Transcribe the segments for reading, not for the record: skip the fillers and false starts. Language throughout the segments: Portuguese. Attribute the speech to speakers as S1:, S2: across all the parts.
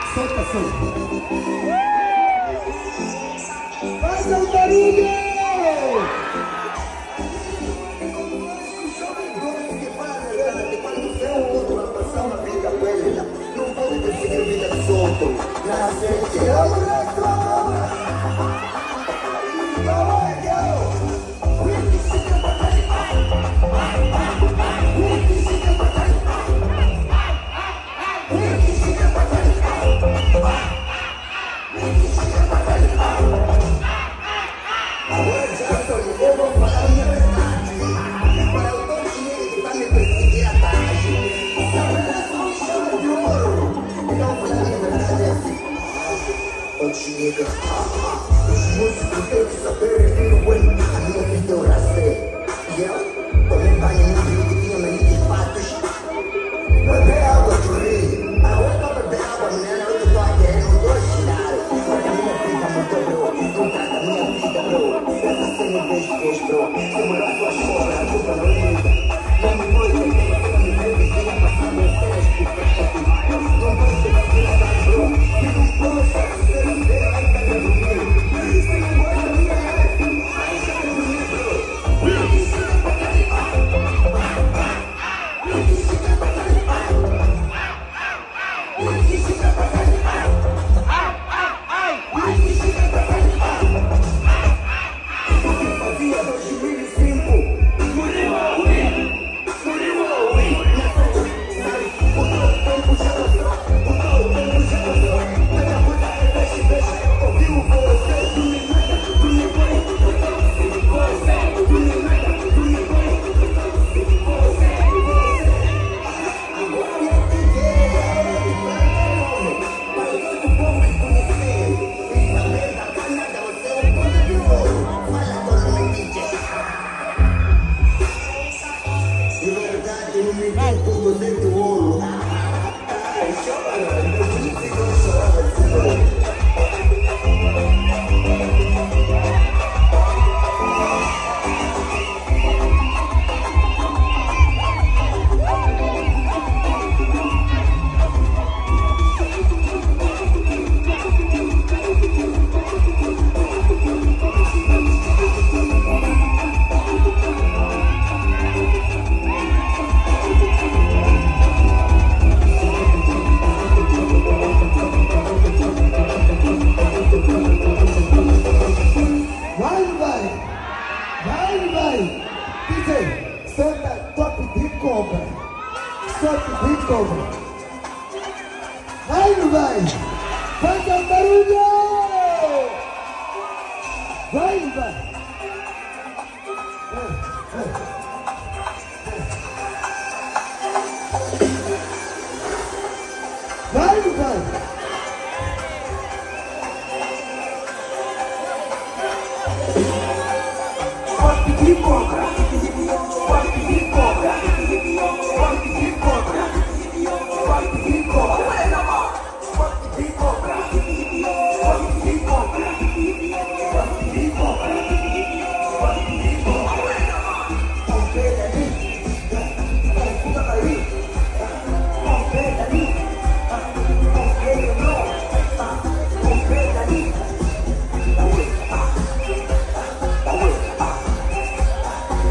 S1: Solta, solta. Faça um barulho!
S2: Não pode perseguir vida dos outros. Na frente, eu vou falar a minha verdade. Para o todo dinheiro que vai me perseguir à tarde, essa me chama de ouro. Então vou falar a minha verdade assim. Ô chega, os músicos têm que saber que no bem a minha vida eu rastei. E eu tomei banho no rio que tinha manique de patos. Beber água do rio. Agora pra beber água, menina, eu tô aqui, não tô a girar. Porque a minha vida mudou, bro. Não trata a minha vida, bro. Não vejo, bro. Se molhar suas cobras, a culpa não é minha. Não me foi que você me vê vizinha passando em cenas de festa. Não pode ser vacilada, bro. Se não possa, você não vê, aí tá dormindo. Se não gosta da minha rap, aí já tá dormindo, bro. Fazia 2005. Muriu a Wii. O teu tempo já passou. Minha puta é deixa, eu ouvi você. Tu me mata, tu me põe. Tu me mata, tu me põe. Agora eu te vejo, mas todo o povo que conhecer. E saber da Canadá, você é um ponto de ouro. Fala todo mundo, DJ. De verdade, não me deu por você do ouro. Ai, chora, eu disse que eu chorava de novo.
S1: Vai, DJ, solta top de cobra. Top de cobra. Vai, não vai? Faça um barulho! Vai. Vai, não vai?
S2: Top de cobra. Top de cobra. Top de cobra. Top de cobra. Top de cobra. Top de cobra. Top de cobra. Top de cobra. Confere ali. Escuta daí. Confere ali. Confere não. Confere ali.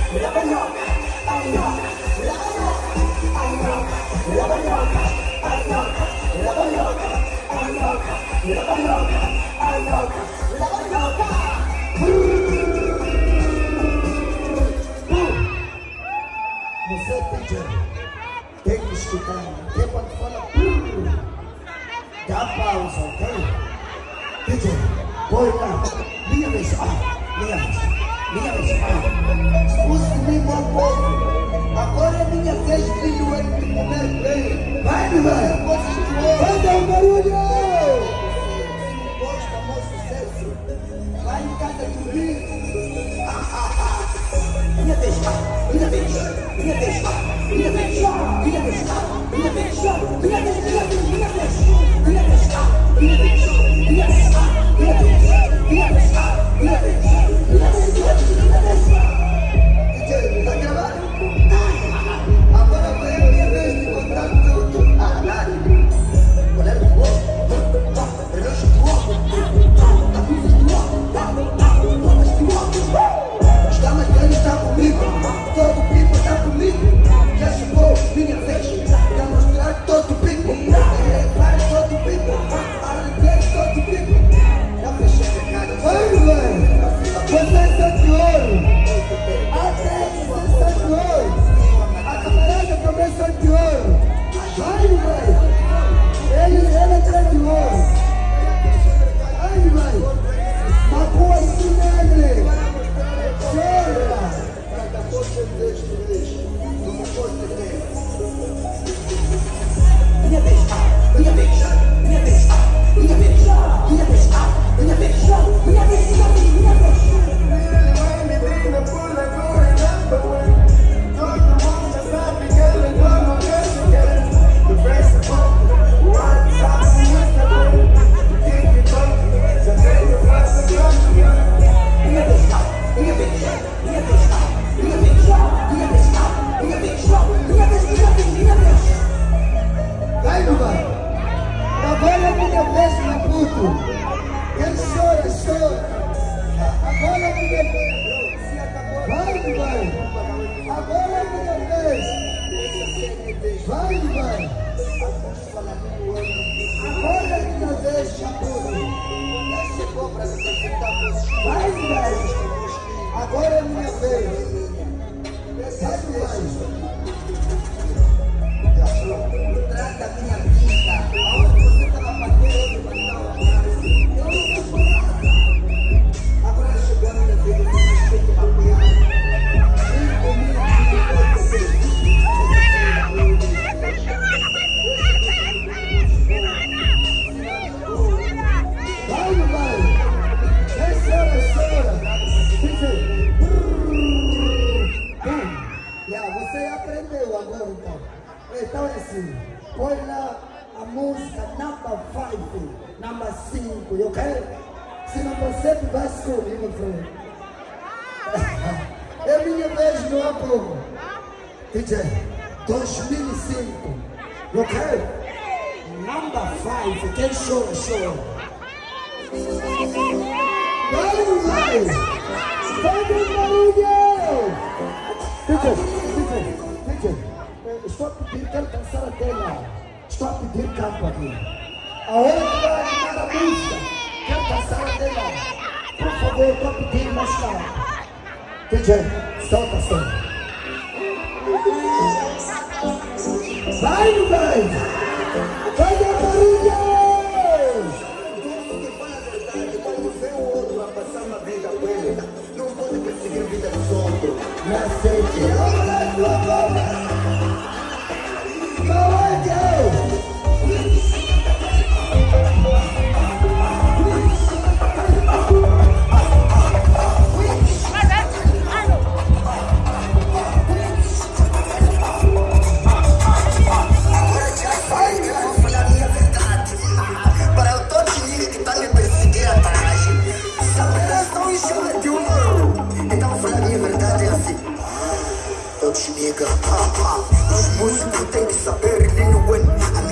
S2: Você, Peter, tem que escutar. Porque quando fala, dá pausa, ok? Peter, põe lá. Minha vez, minha vez. Expulse comigo um pouco. Agora é minha vez, filho, ele de comer bem.
S1: Vai, vai! Vai dar um barulho!
S2: Gosta, bom sucesso. Vai em casa dormir. Minha vez, minha vez, minha vez, minha vez, minha vez, minha vez, minha vez, minha vez, minha vez, minha vez, minha vez, minha vez, minha vez, minha vez, minha vez, minha vez, minha vez. DJ, tá gravando? Agora foi a minha vez de contar tudo. Nada. Olha o povo. Relógio do oco. Está marcando, está comigo. Todo o pipo está comigo. Já chegou minha vez. Já mostrar todo o pipo. Para todo o pipo. Para todo o pipo. Já fechei a cara.
S1: Vai, vai! Você está de ouro! Até você está de ouro! A camarada também está de ouro! Vai, vai! Ele está de ouro! Vai, vai! Macua Sinegre! Chora!
S2: Minha vez, minha vez, minha vez, minha vez, minha vez, minha vez, minha vez, minha vez, minha vez.
S1: Vai, não vai? Agora é minha vez, meu puto! Quem chora, chora! Agora é minha vez! Vai, não vai? Agora é minha vez! Vai, não vai? Agora é minha vez, chaputo! Vai, não vai? Agora é minha vez! Vai, não vai?
S2: Trata a minha vida. Aonde você estava batendo, eu estava atrás. Agora chegou a minha vez, eu respeito uma piada. Vem comigo,
S1: Vai, não vai? Quem chora, chora! Você aprendeu agora, então. Então é assim, põe lá a música number 5, number 5, ok? Se não percebe, vai escolher, meu filho. É minha vez no povo. DJ, 2005, ok? Number 5, quem chora, chora. Vai, vai! Vai do barulho! DJ, estou a pedir, quero dançar até lá. Estou a pedir campo aqui. Aonde vai animar a música? Quero dançar até lá. Por favor, estou a pedir mais campo. DJ, solta a cena. Vai, não vai? Vai dar barulho!
S2: que fala a verdade, quando vê o outro a passar uma vida com ele, não pode perseguir a vida dos outros.
S1: Não aceite. Olha a tua boca! Qual é que é?
S2: Nigga, os músicos têm que saber genuine.